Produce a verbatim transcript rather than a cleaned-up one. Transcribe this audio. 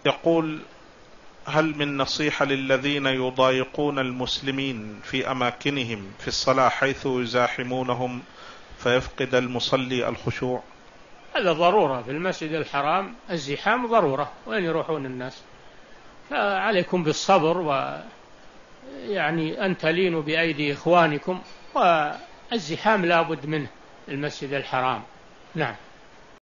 يقول: هل من نصيحة للذين يضايقون المسلمين في أماكنهم في الصلاة حيث يزاحمونهم فيفقد المصلي الخشوع؟ هذا ضرورة في المسجد الحرام، الزحام ضرورة، وين يروحون الناس؟ فعليكم بالصبر، ويعني أن تلينوا بأيدي إخوانكم، والزحام لا بد منه المسجد الحرام. نعم.